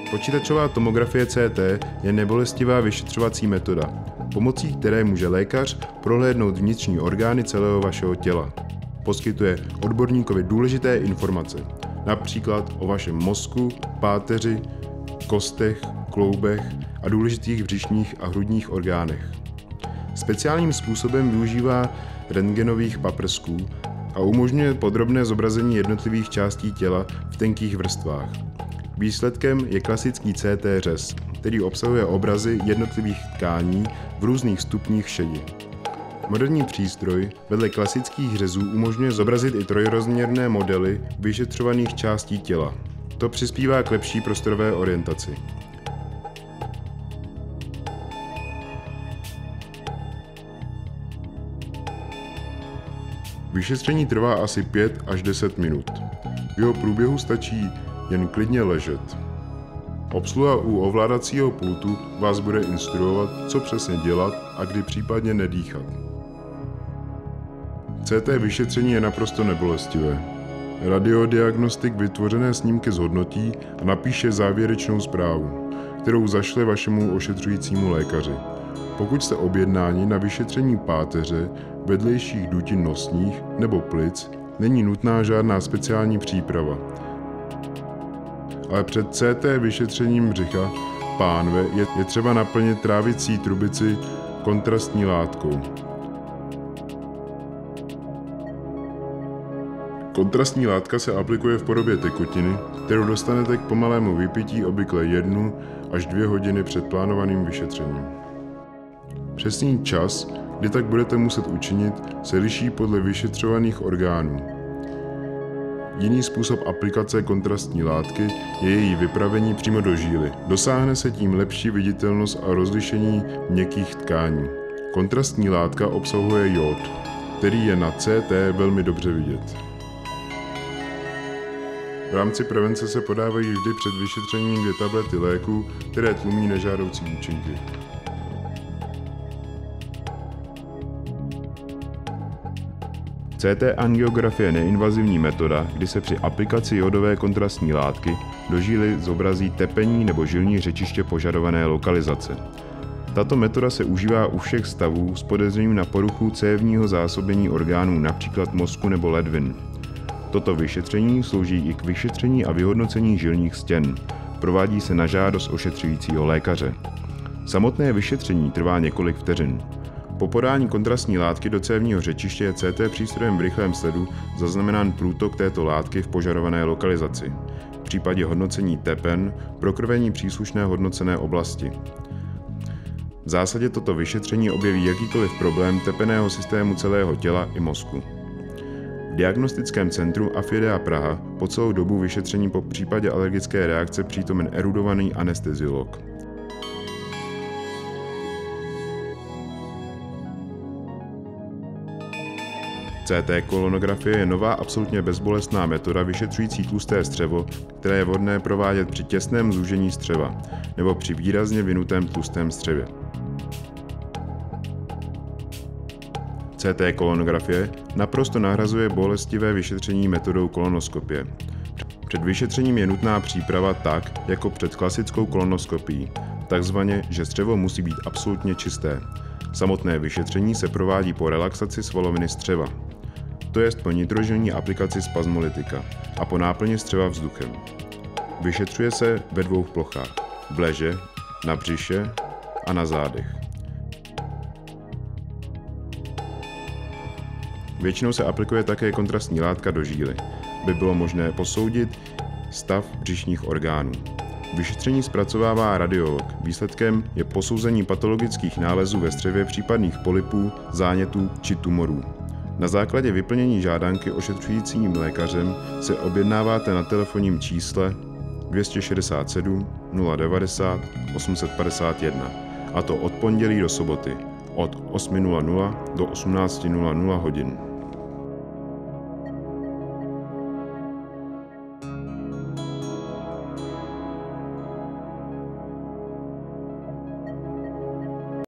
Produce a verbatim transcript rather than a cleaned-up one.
Počítačová tomografie C T je nebolestivá vyšetřovací metoda, pomocí které může lékař prohlédnout vnitřní orgány celého vašeho těla. Poskytuje odborníkovi důležité informace, například o vašem mozku, páteři, kostech, kloubech a důležitých břišních a hrudních orgánech. Speciálním způsobem využívá rentgenových paprsků a umožňuje podrobné zobrazení jednotlivých částí těla v tenkých vrstvách. Výsledkem je klasický C T řez, který obsahuje obrazy jednotlivých tkání v různých stupních šedi. Moderní přístroj vedle klasických řezů umožňuje zobrazit i trojrozměrné modely vyšetřovaných částí těla. To přispívá k lepší prostorové orientaci. Vyšetření trvá asi pět až deset minut. V jeho průběhu stačí jen klidně ležet. Obsluha u ovládacího pultu vás bude instruovat, co přesně dělat a kdy případně nedýchat. C T vyšetření je naprosto nebolestivé. Radiodiagnostik vytvořené snímky zhodnotí a napíše závěrečnou zprávu, kterou zašle vašemu ošetřujícímu lékaři. Pokud jste objednáni na vyšetření páteře, vedlejších dutin nosních nebo plic, není nutná žádná speciální příprava. Ale před C T vyšetřením břicha pánve je, je třeba naplnit trávicí trubici kontrastní látkou. Kontrastní látka se aplikuje v podobě tekutiny, kterou dostanete k pomalému vypití obvykle jednu až dvě hodiny před plánovaným vyšetřením. Přesný čas, kdy tak budete muset učinit, se liší podle vyšetřovaných orgánů. Jiný způsob aplikace kontrastní látky je její vypravení přímo do žíly. Dosáhne se tím lepší viditelnost a rozlišení měkkých tkání. Kontrastní látka obsahuje jód, který je na C T velmi dobře vidět. V rámci prevence se podávají vždy před vyšetřením dvě tablety léku, které tlumí nežádoucí účinky. C T angiografie je neinvazivní metoda, kdy se při aplikaci jodové kontrastní látky do žíly zobrazí tepení nebo žilní řečiště požadované lokalizace. Tato metoda se užívá u všech stavů s podezřením na poruchu cévního zásobení orgánů, například mozku nebo ledvin. Toto vyšetření slouží i k vyšetření a vyhodnocení žilních stěn. Provádí se na žádost ošetřujícího lékaře. Samotné vyšetření trvá několik vteřin. Po podání kontrastní látky do cévního řečiště je C T přístrojem v rychlém sledu zaznamenán průtok této látky v požadované lokalizaci. V případě hodnocení tepen prokrvení příslušné hodnocené oblasti. V zásadě toto vyšetření objeví jakýkoliv problém tepenného systému celého těla i mozku. V diagnostickém centru Afidea Praha po celou dobu vyšetření po případě alergické reakce přítomen erudovaný anesteziolog. C T kolonografie je nová absolutně bezbolestná metoda vyšetřující tlusté střevo, které je vhodné provádět při těsném zúžení střeva nebo při výrazně vinutém tlustém střevě. C T kolonografie naprosto nahrazuje bolestivé vyšetření metodou kolonoskopie. Před vyšetřením je nutná příprava tak, jako před klasickou kolonoskopií, takzvaně, že střevo musí být absolutně čisté. Samotné vyšetření se provádí po relaxaci svaloviny střeva, to jest po nitrogenní aplikaci spazmolytika a po náplni střeva vzduchem. Vyšetřuje se ve dvou plochách, v leže, na břiše a na zádech. Většinou se aplikuje také kontrastní látka do žíly, aby bylo možné posoudit stav břišních orgánů. Vyšetření zpracovává radiolog. Výsledkem je posouzení patologických nálezů ve střevě případných polypů, zánětů či tumorů. Na základě vyplnění žádanky ošetřujícím lékařem se objednáváte na telefonním čísle dvě stě šedesát sedm nula devadesát osm set padesát jedna, a to od pondělí do soboty od osm hodin do osmnácti hodin.